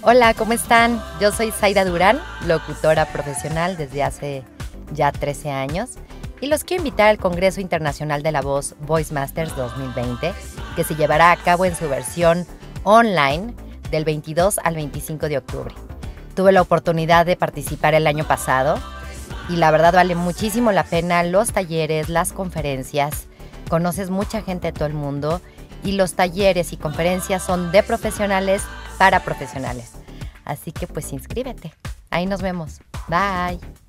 Hola, ¿cómo están? Yo soy Zaida Durán, locutora profesional desde hace ya 13 años y los quiero invitar al Congreso Internacional de la Voz Voice Masters 2020, que se llevará a cabo en su versión online del 22 al 25 de octubre. Tuve la oportunidad de participar el año pasado y la verdad vale muchísimo la pena los talleres, las conferencias. Conoces mucha gente de todo el mundo y los talleres y conferencias son de profesionales para profesionales. Así que pues inscríbete. Ahí nos vemos. Bye.